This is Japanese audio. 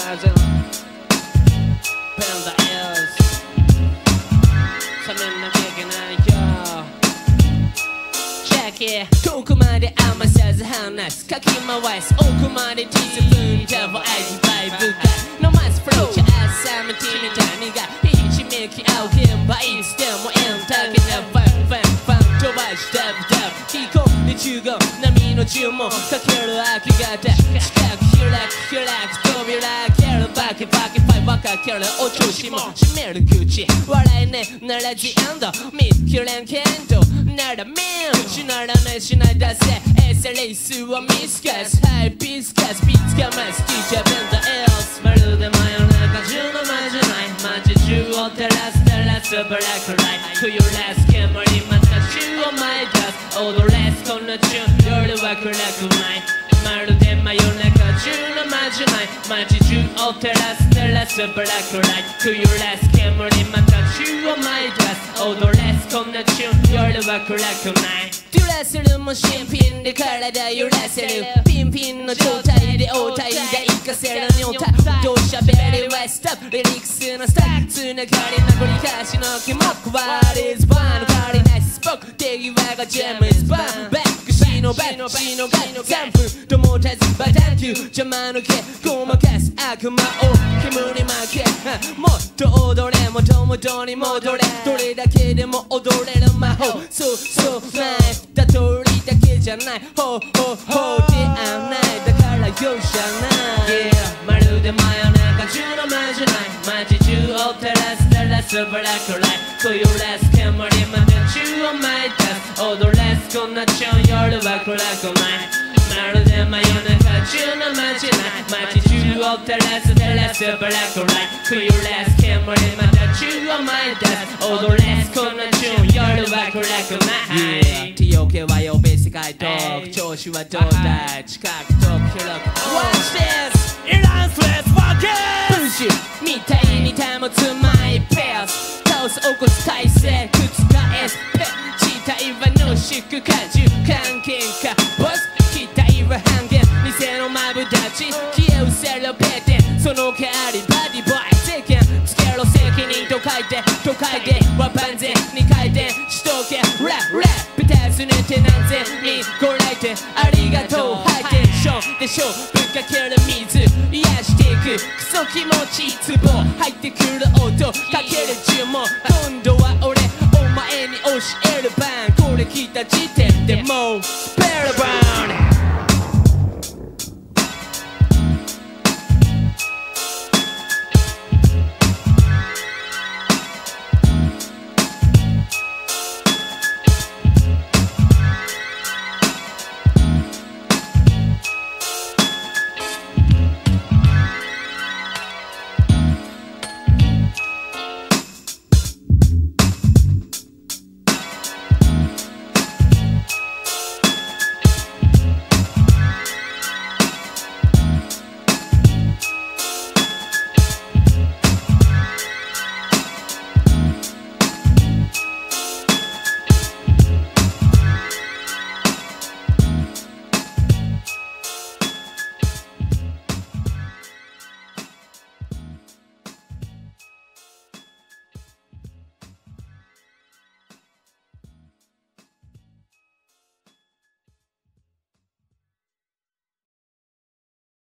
Imagine Panda is Some in the beginning, yo Check it 遠くまで甘さず話すかき回す奥までティースプーンじゃわ味わい深い飲ますフローチャーサムティみたいにがひしめき合う現場いつでもエンターゲットファンファンファン飛ばしダブダブ引っ込んで中合波の注文かける秋型近く開く扉開けるバキバキファイ分かけるお調子も閉める口笑いねならジエンド見つけれんけどならメンしならないしない出せエセレースはミスカスハイピスカスピッツかますティーチャーベンダーエルスまるで真夜中中の間じゃない街中を照らすブラックライト冬ラス煙また宙を舞い出す踊れすこんなチューン夜は暗くないまるで真夜中中の間じゃない街中を照らすブラックライト冬ラス煙また宙を舞い出す踊れすこんなチューン夜は暗くないデュラスルも新品で体揺らせるピンピンの状態で応対で活かせるニョータどうしゃべりはスタッフリリックスのスタッフつながり殴り返しの気もWhat is fun 変わりないスポーク手際がジェムズバンバックシのバックシのガイ3分ともたずバタンキュー邪魔の毛ごまかす悪魔を煙に負けもっと踊れもともとに戻れどれだけでも踊れる魔法そう前だ通りだけじゃないほうではないだから容赦ない、yeah、まるで真夜中中の間じゃない街中を照らすブラックライト冬ラス煙まで宙を舞い出す踊れすこんなチューン夜は暗くないまるで真夜中中の間じゃない街中を照らすブラックライト冬ラス煙また宙を舞い出す踊れすこんなチューン夜は暗くない、TOK は呼べ世界トーク調子はどうだい近く遠く広く Watch this イランスレスワーケープッシュみたいに保つマイペース倒す起こす体勢覆すペ地体は濃縮果汁関係かボス期待は半減偽のマブダチ消え失せるペテンその代わりバディボーイ世間つけろ責任と書いて都会では万全に回転しとけラップベタすねて何千人ご来店ありがとうハイテンションでしょぶっかける水癒していくクソ気持ちいいツボ入ってくる音かける呪文今度は俺お前に教える番これ聞いた時点でもう